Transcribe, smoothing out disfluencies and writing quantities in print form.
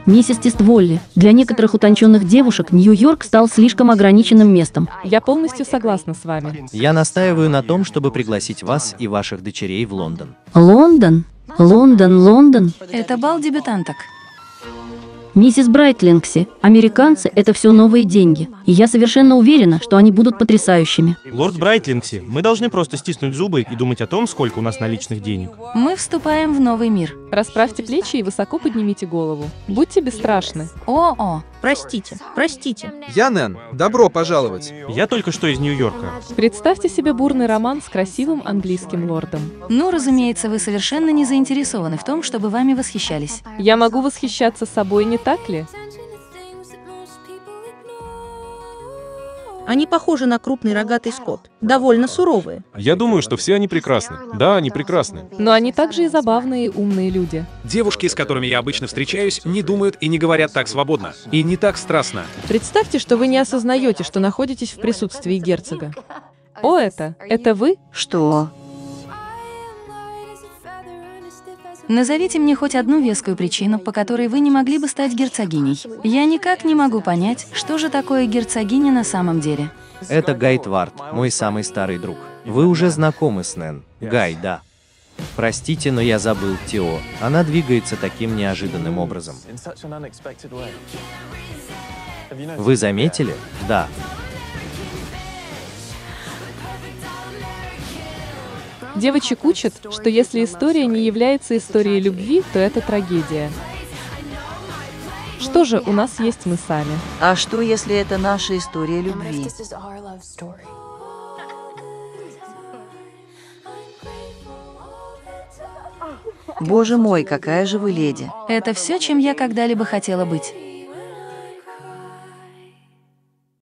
Миссис Тистволли, для некоторых утонченных девушек Нью-Йорк стал слишком ограниченным местом. Я полностью согласна с вами. Я настаиваю на том, чтобы пригласить вас и ваших дочерей в Лондон. Лондон? Лондон? Это бал дебютанток. Миссис Брайтлингси, американцы – это все новые деньги. И я совершенно уверена, что они будут потрясающими. Лорд Брайтлингси, мы должны просто стиснуть зубы и думать о том, сколько у нас наличных денег. Мы вступаем в новый мир. Расправьте плечи и высоко поднимите голову. Будьте бесстрашны. О-о. Простите. Я Нэн. Добро пожаловать. Я только что из Нью-Йорка. Представьте себе бурный роман с красивым английским лордом. Ну, разумеется, вы совершенно не заинтересованы в том, чтобы вами восхищались. Я могу восхищаться собой, не так ли? Они похожи на крупный рогатый скот. Довольно суровые. Я думаю, что все они прекрасны. Да, они прекрасны. Но они также и забавные и умные люди. Девушки, с которыми я обычно встречаюсь, не думают и не говорят так свободно. И не так страстно. Представьте, что вы не осознаете, что находитесь в присутствии герцога. О, это вы? Что? Назовите мне хоть одну вескую причину, по которой вы не могли бы стать герцогиней. Я никак не могу понять, что же такое герцогиня на самом деле. Это Гай Твард, мой самый старый друг. Вы уже знакомы с Нэн. Гай, да. Простите, но я забыл Тео. Она двигается таким неожиданным образом. Вы заметили? Да. Девочек учат, что если история не является историей любви, то это трагедия. Что же, у нас есть мы сами. А что, если это наша история любви? Боже мой, какая же вы леди. Это все, чем я когда-либо хотела быть.